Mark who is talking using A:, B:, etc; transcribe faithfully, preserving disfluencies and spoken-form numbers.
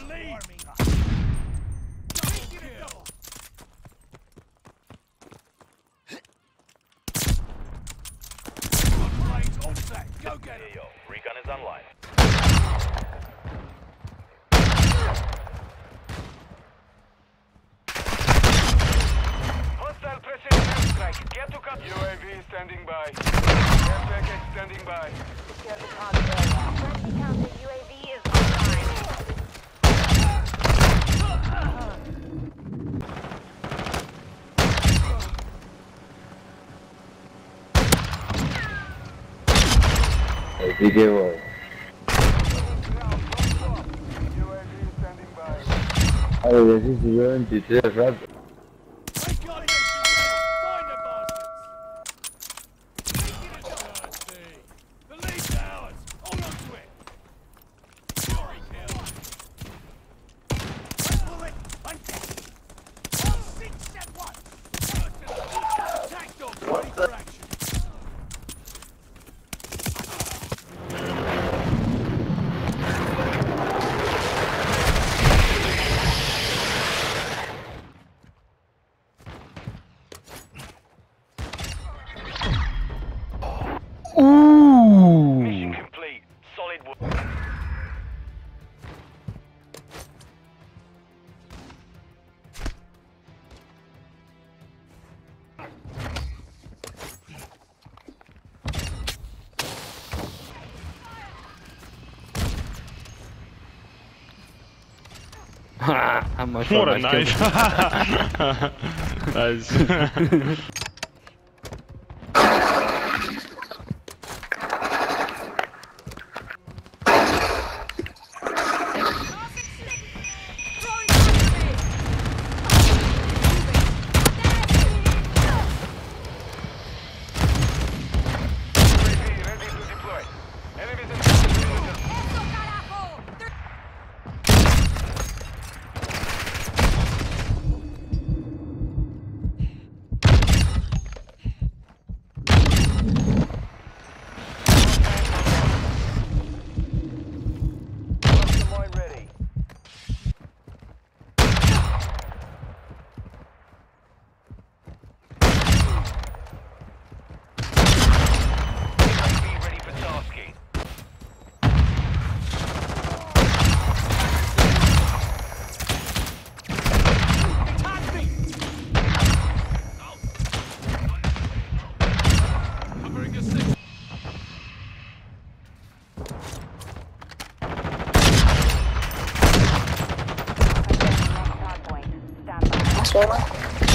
A: lead! All set. Go get it!
B: Recon is online. Hostile precision airstrike. Get to cut.
C: U A V standing by. Air package standing by.
D: Secure the target area. Friendly counter U A V is online.
E: Video.
C: U A V standing by.
E: Allez, vas-y, si je veux, tu sais, je rate.
A: We got it! Find the bastards! The lead's ours! Hold on to it! Sorry, kill! Pull it! I'm dead! All six at once! Attack dog ready for action!
B: Mission complete. Solid work.
F: I'm my
G: What a nice. Nice.
C: Ready to deploy. Enemies in the M W I I ready.
B: U A V ready for tasking.
A: Covering a six.
D: Hardpoint. Stand by.